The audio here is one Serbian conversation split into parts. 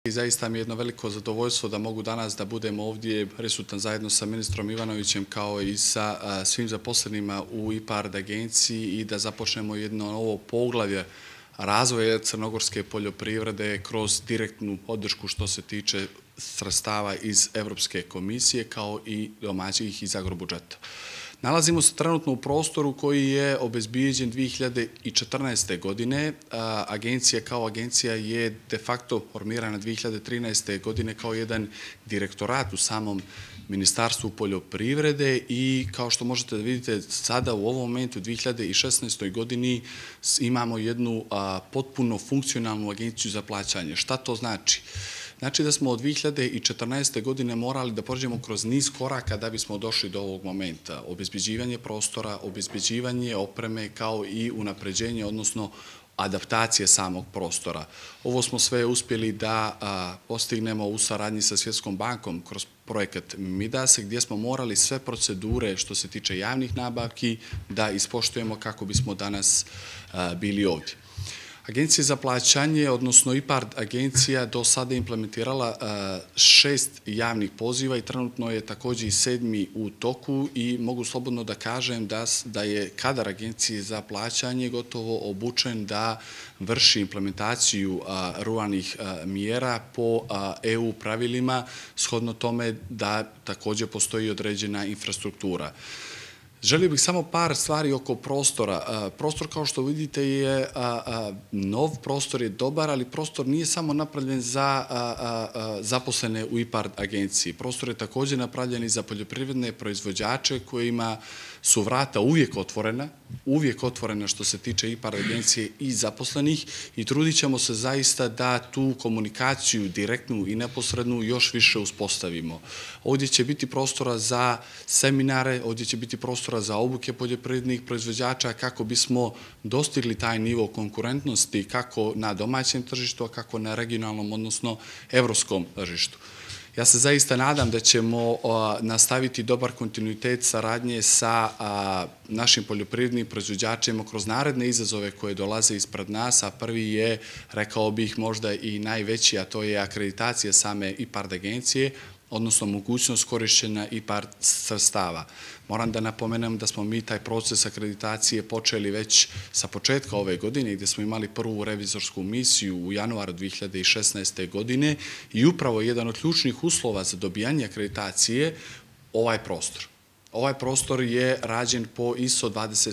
I zaista mi je jedno veliko zadovoljstvo da mogu danas da budem ovdje prisutan zajedno sa ministrom Ivanovićem kao i sa svim zaposlenima u IPARD agenciji i da započnemo jedno novo poglavlje razvoja crnogorske poljoprivrede kroz direktnu podršku što se tiče sredstava iz Evropske komisije kao i domaćih iz agrobudžeta. Nalazimo se trenutno u prostoru koji je obezbijeđen 2014. godine. Agencija kao agencija je de facto formirana 2013. godine kao jedan direktorat u samom Ministarstvu poljoprivrede i kao što možete da vidite sada u ovom momentu u 2016. godini imamo jednu potpuno funkcionalnu agenciju za plaćanje. Šta to znači? Znači da smo od 2014. godine morali da prođemo kroz niz koraka da bismo došli do ovog momenta. Obezbeđivanje prostora, obezbeđivanje opreme kao i unapređenje, odnosno adaptacije samog prostora. Ovo smo sve uspjeli da postignemo u saradnji sa Svjetskom bankom kroz projekat Midas, gdje smo morali sve procedure što se tiče javnih nabavki da ispoštujemo kako bismo danas bili ovdje. Agencija za plaćanje, odnosno IPARD agencija, do sada implementirala 6 javnih poziva i trenutno je također i 7. u toku i mogu slobodno da kažem da je kadar agencije za plaćanje gotovo obučen da vrši implementaciju ruralnih mjera po EU pravilima, shodno tome da također postoji određena infrastruktura. Želio bih samo par stvari oko prostora. Prostor, kao što vidite, je nov, prostor je dobar, ali prostor nije samo napravljen za zaposlene u IPARD agenciji. Prostor je također napravljen i za poljoprivredne proizvođače kojima su vrata uvijek otvorena što se tiče IPARD agencije i zaposlenih i trudit ćemo se zaista da tu komunikaciju direktnu i neposrednu još više uspostavimo. Ovdje će biti prostora za seminare, ovdje će biti prostora za obuke poljoprivrednih proizvođača kako bismo dostigli taj nivo konkurentnosti kako na domaćem tržištu, a kako na regionalnom, odnosno evropskom tržištu. Ja se zaista nadam da ćemo nastaviti dobar kontinuitet saradnje sa našim poljoprivrednim proizvođačima kroz naredne izazove koje dolaze ispred nas, a prvi je, rekao bih, možda i najveći, a to je akreditacija same IPARD agencije, odnosno mogućnost korišćenja IPARD sredstava. Moram da napomenem da smo mi taj proces akreditacije počeli već sa početka ove godine, gdje smo imali prvu revizorsku misiju u januaru 2016. godine i upravo jedan od ključnih uslova za dobijanje akreditacije ovaj prostor. Ovaj prostor je rađen po ISO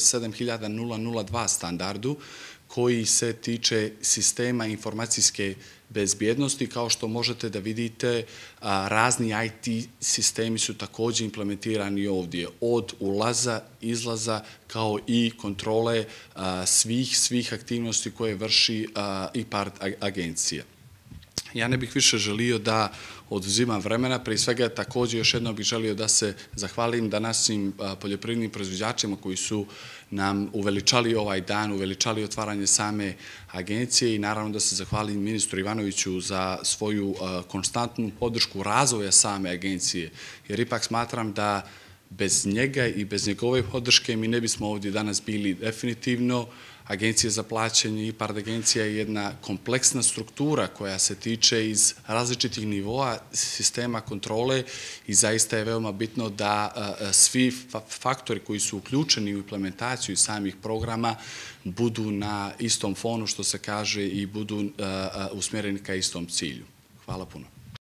27002 standardu koji se tiče sistema informacijske bezbjednosti. Kao što možete da vidite, razni IT sistemi su također implementirani ovdje, od ulaza, izlaza, kao i kontrole svih aktivnosti koje vrši IPARD agencija. Ja ne bih više želio da oduzimam vremena, prije svega također još jednom bih želio da se zahvalim današnjim poljoprivrednim proizvođačima koji su nam uveličali ovaj dan, uveličali otvaranje same agencije i naravno da se zahvalim ministru Ivanoviću za svoju konstantnu podršku razvoja same agencije, jer ipak smatram da bez njega i bez njegove podrške mi ne bismo ovdje danas bili definitivno. Agencija za plaćanje, IPARD agencija je jedna kompleksna struktura koja se tiče iz različitih nivoa sistema kontrole i zaista je veoma bitno da svi faktori koji su uključeni u implementaciju samih programa budu na istom fonu, što se kaže, i budu usmjereni ka istom cilju. Hvala puno.